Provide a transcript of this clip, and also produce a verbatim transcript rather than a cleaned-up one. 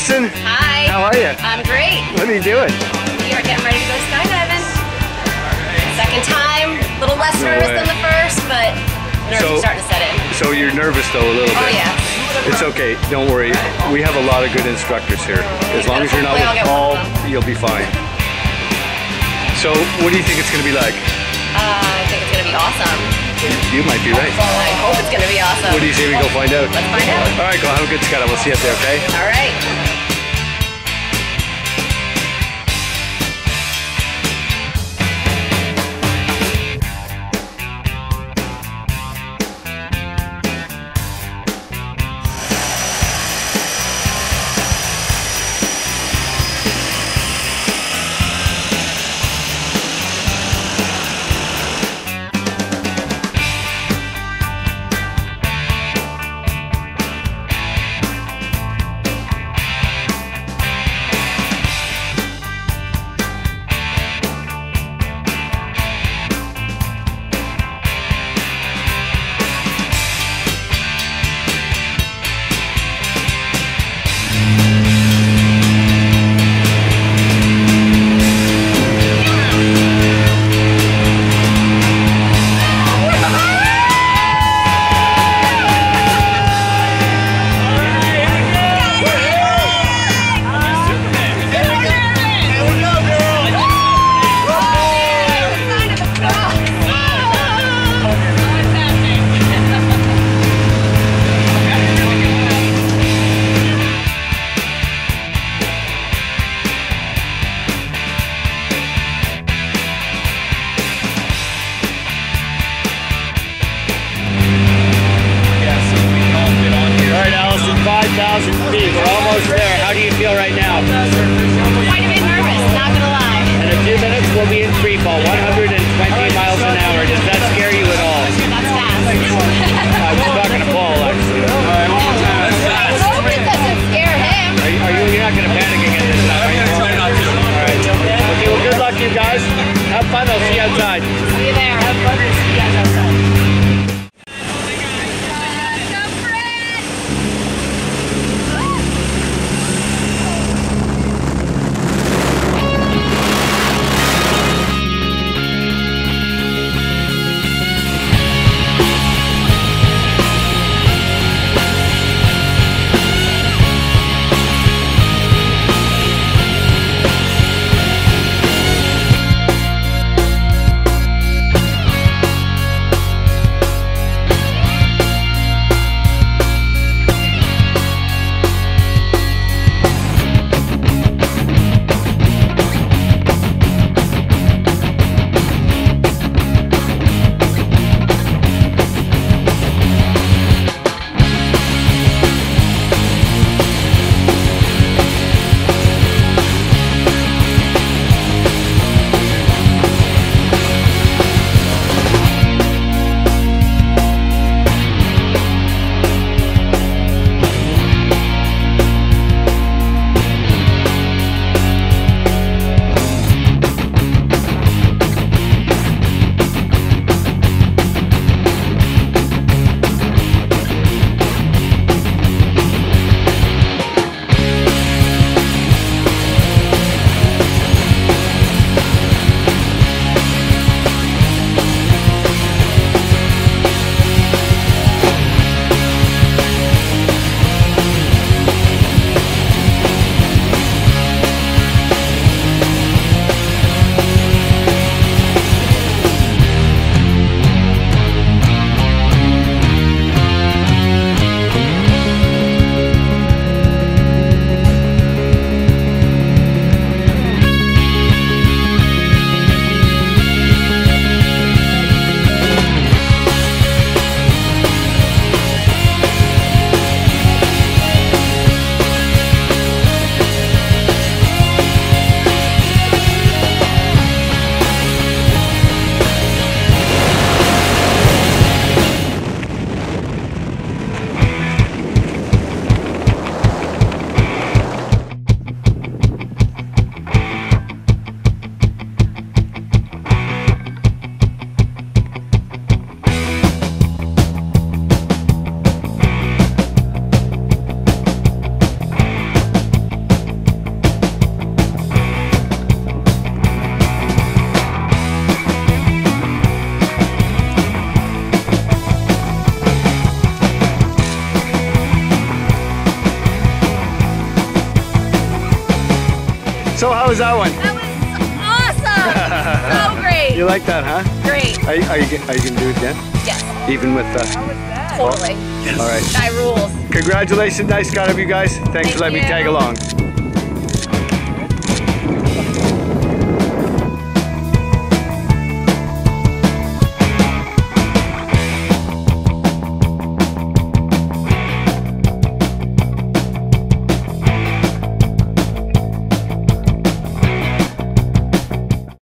Allison. Hi. How are you? I'm great. What are you doing? We are getting ready to go skydiving. Second time, a little less No nervous way. than the first, but nerves So- are starting to set in. So you're nervous though a little Oh bit. yeah. It's okay. Don't worry. We have a lot of good instructors here. As long as you're not Hopefully with I'll Paul, get one of you'll be fine. So what do you think it's going to be like? Uh, I think it's gonna be awesome. You might be right. I hope it's gonna be awesome. What do you say we go find out? Let's find out. All right, go have a good skydive. We'll see you up there, okay? All right. So how was that one? That was awesome. So great. You like that, huh? Great. Are you, are you, are you going to do it again? Yes. Even with the... Totally. All right. Guy rules. Congratulations. Nice got of you guys. Thanks Thank for letting you. me tag along.